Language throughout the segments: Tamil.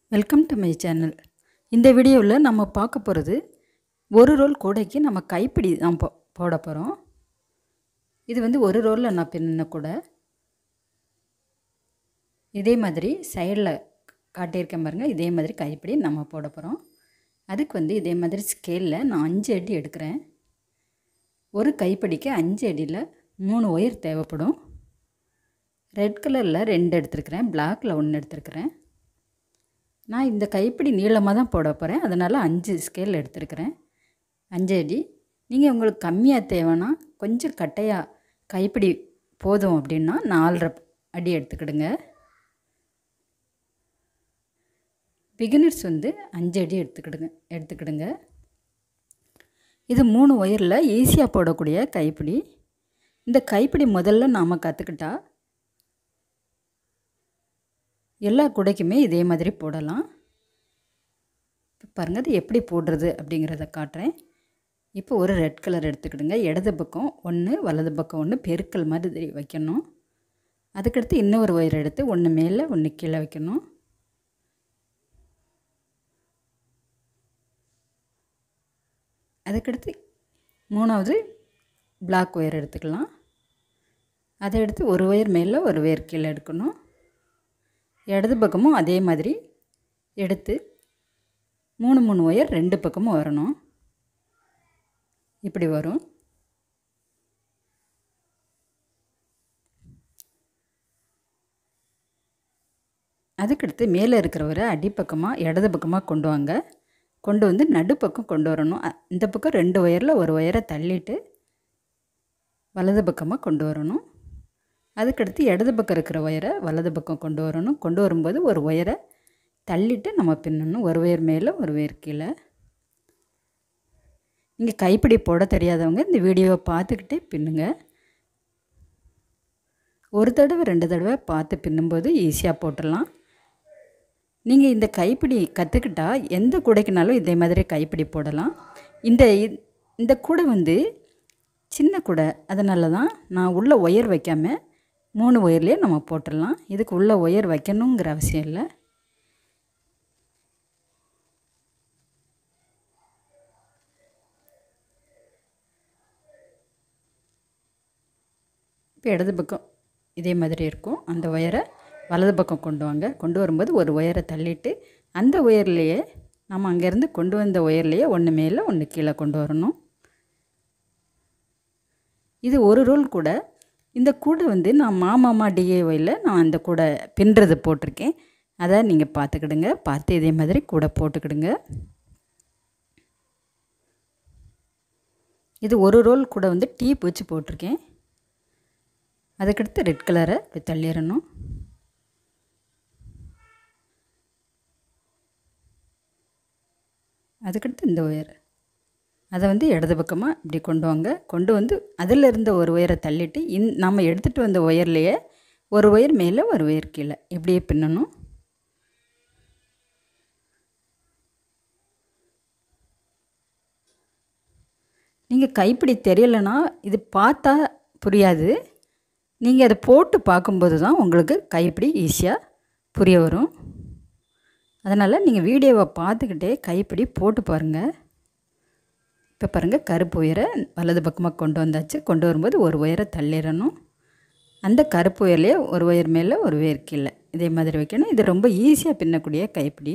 Welcome to my channel. இந்த வீடியோவில் நம்ம பார்க்க போகிறது ஒரு ரோல் கூடைக்கு நம்ம கைப்பிடி தான் போட போகிறோம். இது வந்து ஒரு ரோலில் நான் பின்ன கூட இதே மாதிரி சைடில் காட்டியிருக்கேன் பாருங்கள். இதே மாதிரி கைப்பிடி நம்ம போட போகிறோம். அதுக்கு வந்து இதே மாதிரி ஸ்கேலில் நான் 5 அடி எடுக்கிறேன். ஒரு கைப்பிடிக்கு 5 அடியில் 3 ஒயர் தேவைப்படும். ரெட் கலரில் 2 எடுத்துருக்கிறேன், பிளாக்கில் 1 எடுத்துருக்கிறேன். நான் இந்த கைப்பிடி நீளமாக தான் போட போகிறேன், அதனால் 5 ஸ்கேல் எடுத்துருக்கிறேன். 5 அடி. நீங்கள் உங்களுக்கு கம்மியாக தேவைன்னா கொஞ்சம் கட்டையாக கைப்பிடி போதும் அப்படின்னா 4.5 அடி எடுத்துக்கிடுங்க. பிகினர்ஸ் வந்து 5 அடி எடுத்துக்கிடுங்க. இது 3 ஒயரில் ஈஸியாக போடக்கூடிய கைப்பிடி. இந்த கைப்பிடி முதல்ல நாம் கற்றுக்கிட்டா எல்லா கூடைக்குமே இதே மாதிரி போடலாம். இப்போ பாருங்கள், அது எப்படி போடுறது அப்படிங்கிறத காட்டுறேன். இப்போ ஒரு ரெட் கலர் எடுத்துக்கிடுங்க. இடது பக்கம் 1, வலது பக்கம் 1 பெருக்கல் மாதிரி வைக்கணும். அதுக்கடுத்து இன்னொரு ஒயர் எடுத்து 1 மேலே 1 கீழே வைக்கணும். அதுக்கடுத்து 3வது பிளாக் ஒயர் எடுத்துக்கலாம். அதை எடுத்து ஒரு ஒயர் மேலே ஒரு ஒயர் கீழே எடுக்கணும். இடது பக்கமும் அதே மாதிரி எடுத்து 3 ஒயர் 2 பக்கமும் வரணும். இப்படி வரும். அதுக்கடுத்து மேலே இருக்கிறவரை அடிப்பக்கமாக இடது பக்கமாக கொண்டு வாங்க. கொண்டு வந்து நடுப்பக்கம் கொண்டு வரணும். இந்த பக்கம் 2 ஒயரில் ஒரு ஒயரை தள்ளிட்டு வலது பக்கமாக கொண்டு வரணும். அதுக்கடுத்து இடது பக்கம் இருக்கிற ஒயரை வலது பக்கம் கொண்டு வரணும். கொண்டு வரும்போது ஒரு ஒயரை தள்ளிட்டு நம்ம பின்னணும். ஒரு ஒயர் மேலே ஒரு ஒயர் கீழே. இங்கே கைப்பிடி போட தெரியாதவங்க இந்த வீடியோவை பார்த்துக்கிட்டே பின்னுங்க. ஒரு தடவை 2 தடவை பார்த்து பின்னும்போது ஈஸியாக போட்டுடலாம். நீங்கள் இந்த கைப்பிடி கற்றுக்கிட்டா எந்த கூடைக்குனாலும் இதே மாதிரி கைப்பிடி போடலாம். இந்த கூடை வந்து சின்ன கூடை, அதனால தான் நான் உள்ள ஒயர் வைக்காமல் 3 ஒயர்லேயே நம்ம போட்டுடலாம். இதுக்கு உள்ள ஒயர் வைக்கணுங்கிற அவசியம் இல்லை. இப்போ இடது பக்கம் இதே மாதிரி இருக்கும். அந்த ஒயரை வலது பக்கம் கொண்டு வாங்க. கொண்டு வரும்போது ஒரு ஒயரை தள்ளிட்டு அந்த ஒயர்லேயே நம்ம அங்கேருந்து கொண்டு வந்த ஒயர்லேயே 1 மேலே 1 கீழே கொண்டு வரணும். இது ஒரு ரோல் கூட. இந்த கூடை வந்து நான் மாமாமா டிஏஒயில் நான் அந்த கூடை பின்னுறது போட்டிருக்கேன். அதை நீங்கள் பார்த்துக்கிடுங்க. பார்த்து இதே மாதிரி கூடை போட்டுக்கிடுங்க. இது ஒரு ரோல் கூட வந்து டீப் வச்சு போட்டிருக்கேன். அதுக்கடுத்து ரெட் கலரை இப்படி தள்ளிடணும். அதுக்கடுத்து இந்த ஒயர் அதை வந்து இடது பக்கமாக இப்படி கொண்டு வாங்க. கொண்டு வந்து அதில் இருந்த ஒரு ஒயரை தள்ளிட்டு நம்ம எடுத்துகிட்டு வந்த ஒயர்லேயே ஒரு ஒயர் மேலே ஒரு ஒயர் கீழே இப்படியே பின்னணும். நீங்கள் கைப்பிடி தெரியலைன்னா இது பார்த்தா புரியாது. நீங்கள் அதை போட்டு பார்க்கும்போது தான் உங்களுக்கு கைப்பிடி ஈஸியாக புரிய வரும். அதனால் நீங்கள் வீடியோவை பார்த்துக்கிட்டே கைப்பிடி போட்டு பாருங்கள். இப்போ பாருங்கள், கருப்பு ஒயரை வலது பக்கமாக கொண்டு வந்தாச்சு. கொண்டு வரும்போது ஒரு ஒயரை தள்ளிடணும். அந்த கருப்பு ஒயர்லேயே ஒரு ஒயர் மேலே ஒரு ஒயர் கீழே இதே மாதிரி வைக்கணும். இது ரொம்ப ஈஸியாக பின்னக்கூடிய கைப்பிடி.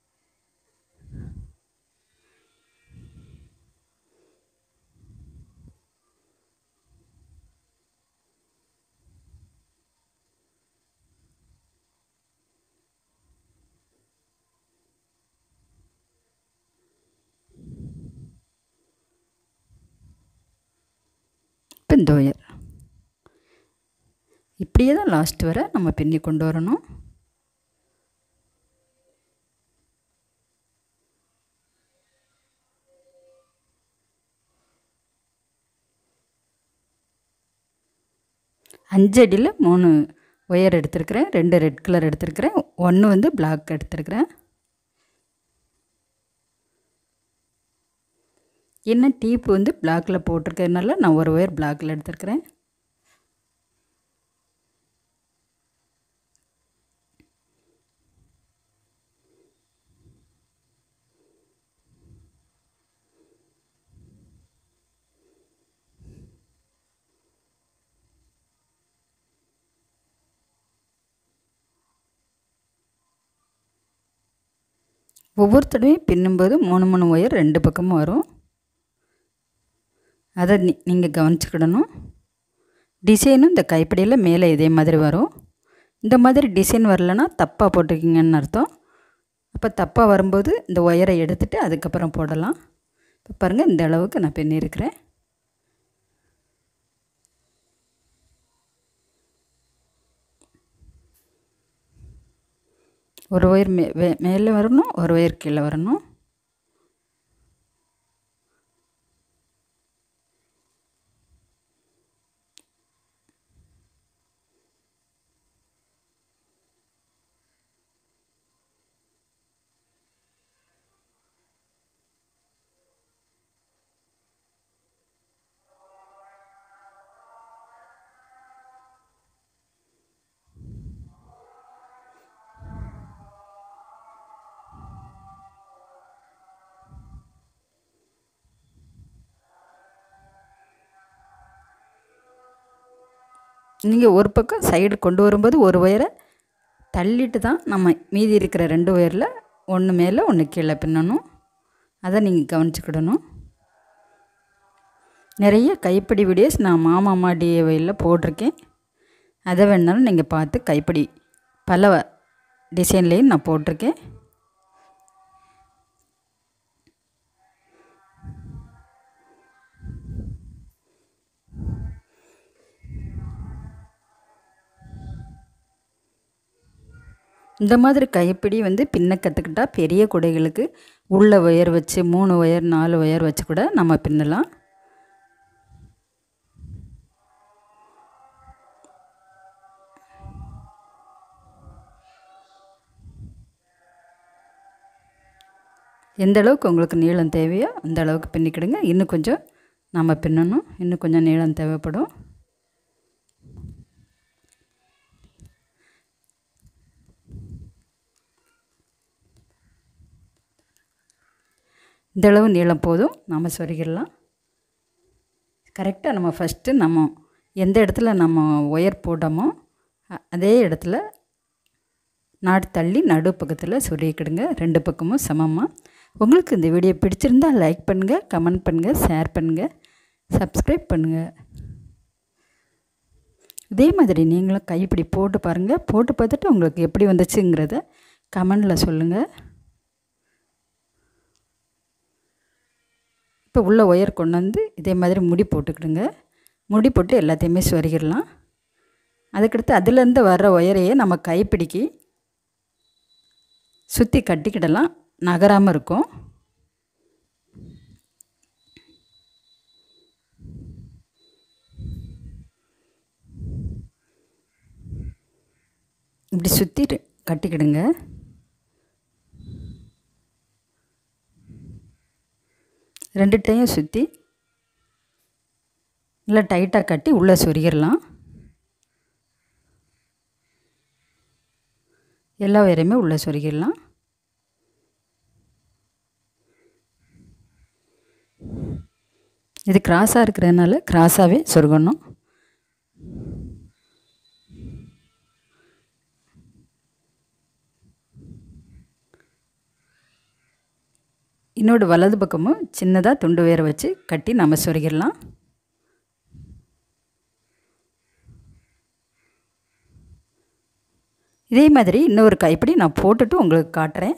இப்போ இந்த ஒயர் இப்படியே தான் லாஸ்ட் வரை நம்ம பின்னி கொண்டு வரணும். அஞ்சு அடியில் 3 ஒயர் எடுத்துருக்கிறேன். 2 ரெட் கலர் எடுத்துருக்கிறேன். 1 வந்து பிளாக் எடுத்துருக்கிறேன். என்ன டீப்பு வந்து பிளாக்கில் போட்டிருக்கிறதுனால நான் ஒரு ஒயர் பிளாக்கில் எடுத்துருக்கிறேன். ஒவ்வொரு தடவையும் பின்னும்போது 3 ஒயர் 2 பக்கமும் வரும். அதை நீங்கள் கவனிச்சுக்கிடணும். டிசைனும் இந்த கைப்பிடியில் மேலே இதே மாதிரி வரும். இந்த மாதிரி டிசைன் வரலன்னா தப்பாக போட்டிருக்கீங்கன்னு அர்த்தம். அப்போ தப்பாக வரும்போது இந்த ஒயரை எடுத்துகிட்டு அதுக்கப்புறம் போடலாம். இப்போ பாருங்கள், இந்த அளவுக்கு நான் பின்னிருக்கிறேன். ஒரு ஒயர் மேலே வரணும், ஒரு ஒயர் கீழே வரணும். நீங்கள் ஒரு பக்கம் சைடு கொண்டு வரும்போது ஒரு ஒயரை தள்ளிட்டு தான் நம்ம மீதி இருக்கிற 2 ஒயரில் ஒன்று மேலே ஒன்று கீழே பின்னணும். அதை நீங்கள் கவனிச்சுக்கிடணும். நிறைய கைப்பிடி வீடியோஸ் நான் மாமா டிஏஒயில் போட்டிருக்கேன். அதை வேணாலும் நீங்கள் பார்த்து கைப்பிடி பல டிசைன்லேயும் நான் போட்டிருக்கேன். இந்த மாதிரி கைப்பிடி பின்ன கற்றுக்கிட்டா பெரிய குடைகளுக்கு உள்ள ஒயர் வச்சு 3 ஒயர் 4 ஒயர் வச்சு கூட நம்ம பின்னலாம். எந்த அளவுக்கு உங்களுக்கு நீளம் தேவையோ அந்த அளவுக்கு பின்னிக்கிடுங்க. இன்னும் கொஞ்சம் நம்ம பின்னணும், இன்னும் கொஞ்சம் நீளம் தேவைப்படும். இந்தளவு நீளம் போதும், நாம் சொருகிடலாம். கரெக்டாக நம்ம ஃபஸ்ட்டு நம்ம எந்த இடத்துல நம்ம ஒயர் போட்டோமோ அதே இடத்துல நாட்டு தள்ளி நடு பக்கத்தில் சொருகிக்கிடுங்க, 2 பக்கமும் சமமாக. உங்களுக்கு இந்த வீடியோ பிடிச்சிருந்தால் லைக் பண்ணுங்கள், கமெண்ட் பண்ணுங்கள், ஷேர் பண்ணுங்கள், சப்ஸ்கிரைப் பண்ணுங்கள். இதே மாதிரி நீங்களும் கைப்பிடி போட்டு பாருங்கள். போட்டு பார்த்துட்டு உங்களுக்கு எப்படி வந்துச்சுங்கிறத கமெண்டில் சொல்லுங்கள். இப்போ உள்ள ஒயர் கொண்டு வந்து இதே மாதிரி முடி போட்டுக்கிடுங்க. முடி போட்டு எல்லாத்தையுமே சொருகிடலாம். அதுக்கடுத்து அதுலேருந்து வர்ற ஒயரையே நம்ம கைப்பிடிக்கு சுற்றி கட்டிக்கிடலாம், நகராமல் இருக்கும். இப்படி சுற்றி கட்டிக்கிடுங்க. ரெண்டு டையும் சுற்றி நல்லா டைட்டாக கட்டி உள்ளே சொருகிடலாம். எல்லா ஒயரையுமே உள்ளே சொருகிடலாம். இது கிராஸாக இருக்கிறதுனால கிராஸாகவே சொருகணும். இன்னொரு வலது பக்கமும் சின்னதாக துண்டு ஒயரை வச்சு கட்டி நம்ம சொருகிடலாம். இதே மாதிரி இன்னொரு கைப்பிடி நான் போட்டுட்டு உங்களுக்கு காட்டுறேன்.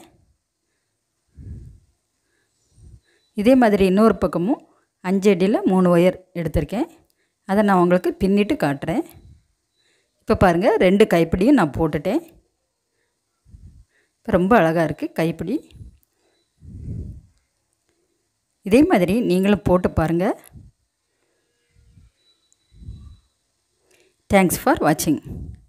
இதே மாதிரி இன்னொரு பக்கமும் 5 அடியில் 3 ஒயர் எடுத்திருக்கேன். அதை நான் உங்களுக்கு பின்னிட்டு காட்டுறேன். இப்போ பாருங்கள், 2 கைப்பிடியும் நான் போட்டுட்டேன். இப்போ ரொம்ப அழகாக இருக்குது கைப்பிடி. இதே மாதிரி நீங்களும் போட்டு பாருங்கள். தேங்க்ஸ் ஃபார் வாட்சிங்.